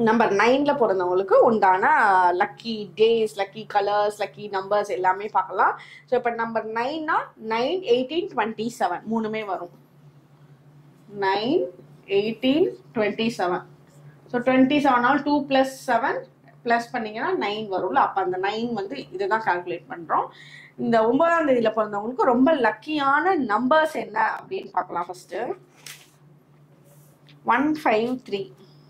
Number 9ல பிறந்தவங்களுக்கு உண்டான lucky days, lucky colours, lucky numbers எல்லாமே பார்க்கலாம். ஸோ இப்போ நம்பர் 9னா 9, 18, 27 மூணுமே வரும். 9, 18, 27. ஸோ 27 2 + 7 ப்ளஸ் பண்ணிங்கன்னா 9 வரும்ல. அப்போ அந்த 9 வந்து இதுதான் கால்குலேட் பண்ணுறோம். இந்த 9ஆம் தேதியில் பிறந்தவங்களுக்கு ரொம்ப லக்கியான நம்பர்ஸ் என்ன அப்படின்னு பார்க்கலாம். ஃபர்ஸ்ட்டு 153.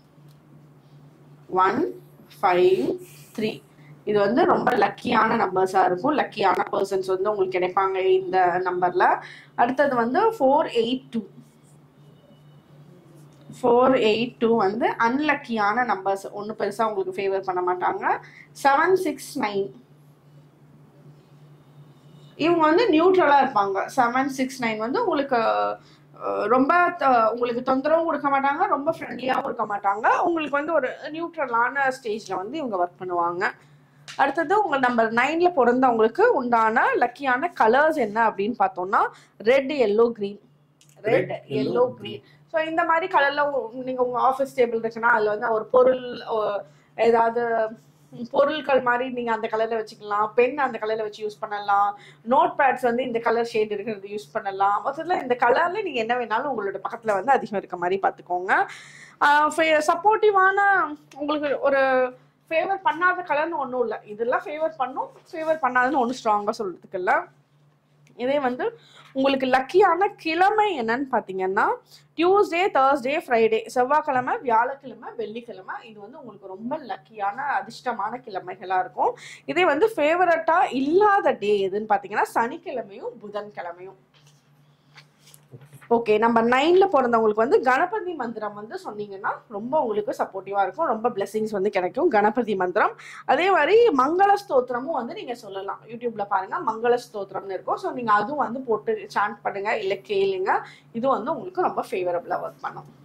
153 இது வந்து ரொம்ப லக்கியான நம்பர்ஸா இருக்கும். லக்கியான பர்சன்ஸ் வந்து உங்களுக்கு கிடைப்பாங்க இந்த நம்பர்ல. அடுத்தது வந்து 482. 482 வந்து அன்லக்கியான நம்பர்ஸ், ஒன்றும் பெருசா உங்களுக்கு ஃபேவர் பண்ண மாட்டாங்க. 769 இவங்க வந்து நியூட்ரலா இருப்பாங்க. 769 வந்து உங்களுக்கு ரொம்ப உங்களுக்கு தொந்தரவும் கொடுக்க மாட்டாங்க, ரொம்ப ஃப்ரெண்ட்லியாகவும் இருக்க மாட்டாங்க. உங்களுக்கு வந்து ஒரு நியூட்ரலான ஸ்டேஜ்ல வந்து இவங்க ஒர்க் பண்ணுவாங்க. அடுத்தது உங்க நம்பர் 9ல பிறந்தவங்களுக்கு உண்டான லக்கியான கலர்ஸ் என்ன அப்படின்னு பார்த்தோம்னா red, yellow, green. Red, yellow, green. So இந்த மாதிரி கலர்ல நீங்க உங்க ஆஃபீஸ் டேபிள் இருக்குன்னா அதுல வந்து ஒரு பொருள், ஏதாவது பொருட்கள் மாதிரி நீங்க அந்த கலர்ல வச்சுக்கலாம். பென் அந்த கலர்ல வச்சு யூஸ் பண்ணலாம். நோட் பேட்ஸ் வந்து இந்த கலர் ஷேட் இருக்கிறது யூஸ் பண்ணலாம். மொத்தத்துல இந்த கலர்ல நீங்க என்ன வேணாலும் உங்களோட பக்கத்துல வந்து அதிகம் இருக்க மாதிரி பாத்துக்கோங்க. சப்போர்ட்டிவான உங்களுக்கு ஒரு ஃபேவர் பண்ணாத கலர்னு ஒன்றும் இல்லை. இதெல்லாம் ஃபேவர் பண்ணும், ஃபேவர் பண்ணாதுன்னு ஒன்றும் ஸ்ட்ராங்கா சொல்றதுக்கு இல்லை. இதே வந்து உங்களுக்கு லக்கியான கிழமை என்னன்னு பாத்தீங்கன்னா டியூஸ்டே, தேர்ஸ்டே, ஃப்ரைடே, செவ்வாய்க்கிழமை, வியாழக்கிழமை, வெள்ளிக்கிழமை. இது வந்து உங்களுக்கு ரொம்ப லக்கியான அதிர்ஷ்டமான கிழமைகளா இருக்கும். இதே வந்து ஃபேவரட்டா இல்லாத டே எதுன்னு பாத்தீங்கன்னா சனிக்கிழமையும் புதன்கிழமையும். ஓகே, நம்பர் 9ல பிறந்தவங்களுக்கு வந்து கணபதி மந்திரம் வந்து சொன்னீங்கன்னா ரொம்ப உங்களுக்கு சப்போர்ட்டிவா இருக்கும், ரொம்ப பிளெஸிங்ஸ் வந்து கிடைக்கும் கணபதி மந்திரம். அதே மாதிரி மங்கள ஸ்தோத்திரமும் வந்து நீங்க சொல்லலாம். யூடியூப்ல பாருங்க, மங்கள ஸ்தோத்திரம்னு இருக்கும். ஸோ நீங்க அதுவும் வந்து போட்டு சாண்ட் பண்ணுங்க, இல்லை கேளுங்க. இது வந்து உங்களுக்கு ரொம்ப ஃபேவரபிளா ஒர்க் பண்ணும்.